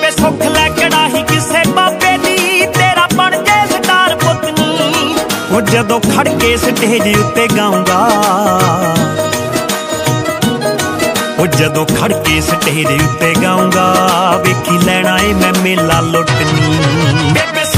ਬੇਬੇ ਸੁੱਖ ਲੈ ਕੜਾਹੀ ਕਿਸੇ ਬਾਬੇ ਦੀ, ਤੇਰਾ ਬਣ ਜੇ ਸਟਾਰ ਪੁੱਤਨੀ। ਉਹ ਜਦੋਂ ਖੜ ਕੇ ਸਟੇਜ ਉੱਤੇ ਗਾਉਂਗਾ, ਉਹ ਜਦੋਂ ਖੜ ਕੇ ਸਟੇਜ ਉੱਤੇ ਗਾਉਂਗਾ, ਵੇਖੀ ਲੈਣਾ ਏ ਮੈਂ ਮੇਲਾ ਲੁੱਟਨੀ। ਬੇਬੇ